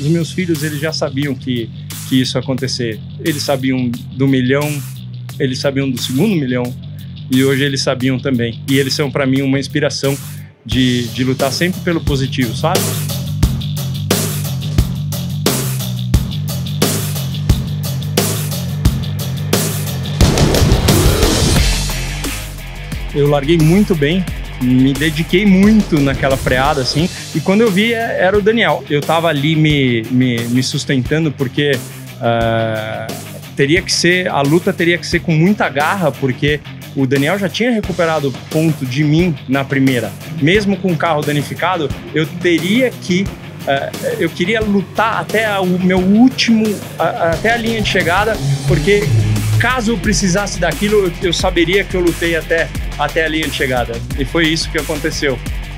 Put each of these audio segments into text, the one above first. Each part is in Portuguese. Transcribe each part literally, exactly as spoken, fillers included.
os meus filhos, eles já sabiam que, que isso ia acontecer. Eles sabiam do milhão, eles sabiam do segundo milhão, e hoje eles sabiam também. E eles são, para mim, uma inspiração de, de lutar sempre pelo positivo, sabe? Eu larguei muito bem, me dediquei muito naquela freada, assim, e quando eu vi, era o Daniel. Eu tava ali me, me, me sustentando, porque uh, teria que ser, a luta teria que ser com muita garra, porque o Daniel já tinha recuperado ponto de mim na primeira. Mesmo com o carro danificado, eu teria que, uh, eu queria lutar até o meu último, uh, até a linha de chegada, porque caso eu precisasse daquilo, eu, eu saberia que eu lutei até, até a linha de chegada. E foi isso que aconteceu.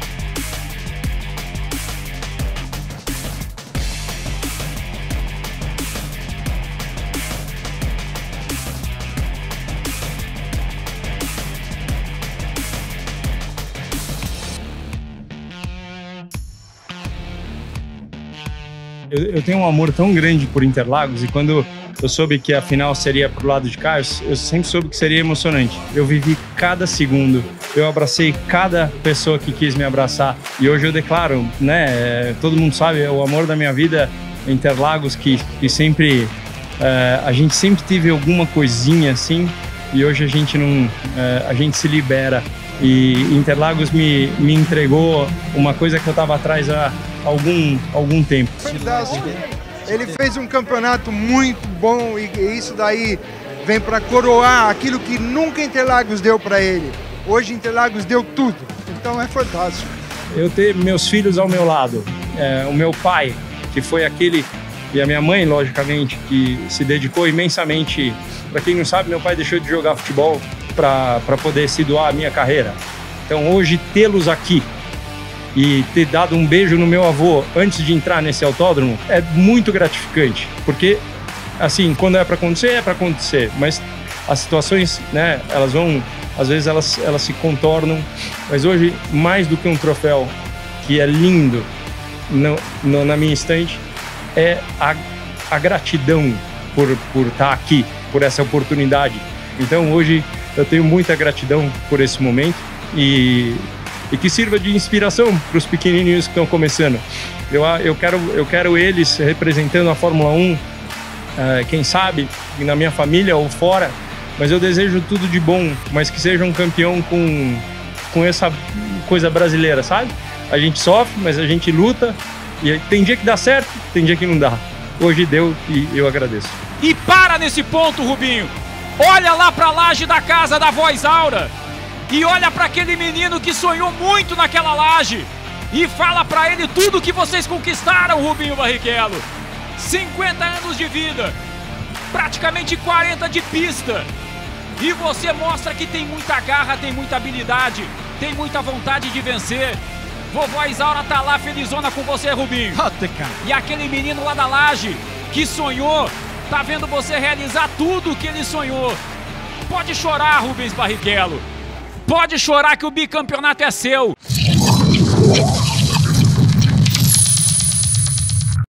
Eu, eu tenho um amor tão grande por Interlagos, e quando eu soube que a final seria pro lado de cá, eu sempre soube que seria emocionante. Eu vivi cada segundo, eu abracei cada pessoa que quis me abraçar, e hoje eu declaro, né, todo mundo sabe, é o amor da minha vida, Interlagos, que, que sempre, é, a gente sempre teve alguma coisinha assim, e hoje a gente não, é, a gente se libera, e Interlagos me, me entregou uma coisa que eu estava atrás há algum, algum tempo. Fantástico. Ele fez um campeonato muito bom, e isso daí vem para coroar aquilo que nunca Interlagos deu para ele. Hoje Interlagos deu tudo, então é fantástico. Eu ter meus filhos ao meu lado, é, o meu pai, que foi aquele, e a minha mãe, logicamente, que se dedicou imensamente. Para quem não sabe, meu pai deixou de jogar futebol para poder se doar a minha carreira. Então hoje tê-los aqui e ter dado um beijo no meu avô antes de entrar nesse autódromo é muito gratificante, porque assim, quando é para acontecer, é para acontecer, mas as situações, né, elas vão, às vezes elas, elas se contornam, mas hoje, mais do que um troféu que é lindo no, no, na minha estante, é a, a gratidão por, por estar aqui, por essa oportunidade. Então hoje eu tenho muita gratidão por esse momento, e e que sirva de inspiração para os pequenininhos que estão começando. Eu, eu, quero, eu quero eles representando a Fórmula um, uh, quem sabe, na minha família ou fora, mas eu desejo tudo de bom, mas que seja um campeão com, com essa coisa brasileira, sabe? A gente sofre, mas a gente luta, e tem dia que dá certo, tem dia que não dá. Hoje deu, e eu agradeço. E para nesse ponto, Rubinho! Olha lá para a laje da casa da Voz Aura! E olha para aquele menino que sonhou muito naquela laje e fala para ele tudo que vocês conquistaram, Rubinho Barrichello. cinquenta anos de vida, praticamente quarenta de pista. E você mostra que tem muita garra, tem muita habilidade, tem muita vontade de vencer. Vovó Isaura tá lá felizona com você, Rubinho. E aquele menino lá da laje que sonhou, tá vendo você realizar tudo que ele sonhou. Pode chorar, Rubens Barrichello. Pode chorar que o bicampeonato é seu.